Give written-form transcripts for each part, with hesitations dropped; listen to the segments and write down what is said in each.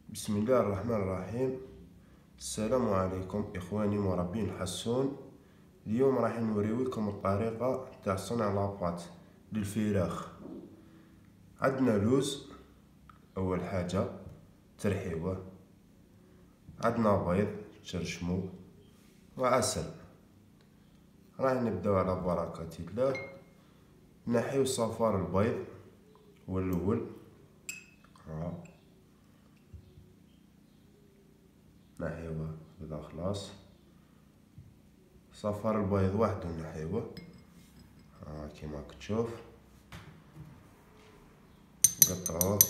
بسم الله الرحمن الرحيم. السلام عليكم إخواني مربين الحسون. اليوم راح نوريوكم الطريقة تاع صنع لاباط للفراخ. عندنا لوز أول حاجة ترحيوه، عندنا بيض تشرشمو وعسل. راح نبداو على بركة الله. نحيو صفار البيض هو الأول، نحيوه هذا خلاص. صفار البيض وحده نحيوه كيما راك تشوف. نقطعوه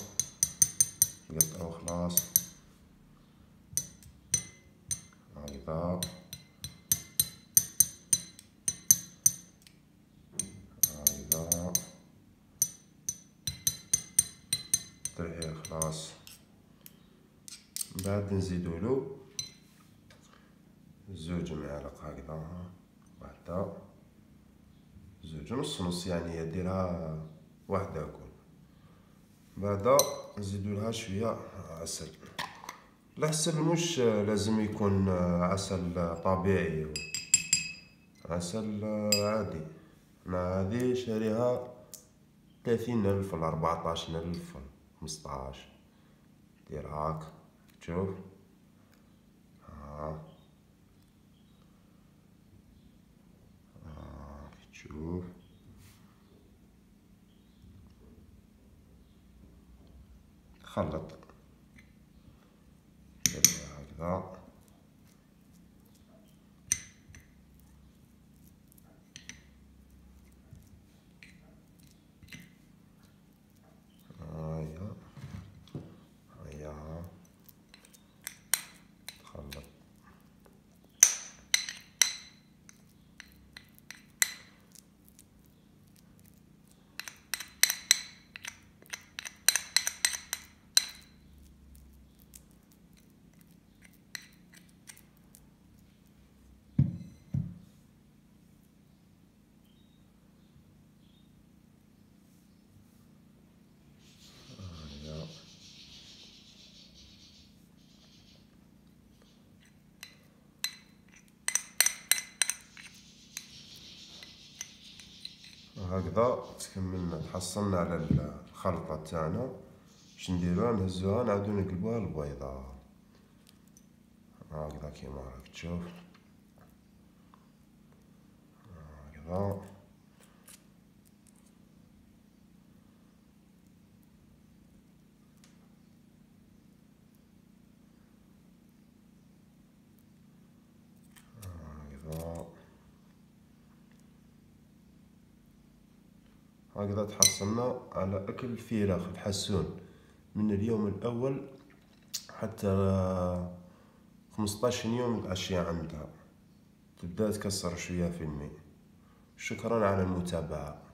خلاص هكذا. ترحيه خلاص. بعد نزيدولو زوج معالق هكذا، واحدة زوج نص يعني ديرها واحدة كل. بعد نزيدولها شوية عسل. العسل مش لازم يكون عسل طبيعي، عسل عادي. أنا هذه شاريها 30,000 ولا 14,000 ولا 15. دير هاك تشوف شوف خلط هكذا. هيا خلط. هكذا تكملنا، تحصلنا على الخلطة تاعنا. باش نديروها نهزوها نعاودو نقلبوها البيضة هكذا كيما راك تشوف هكذا. هكذا تحصلنا على أكل الفراخ الحسون من اليوم الأول حتى 15 يوم الأشياء عندها تبدأ تكسر شوية في الماء. شكرا على المتابعة.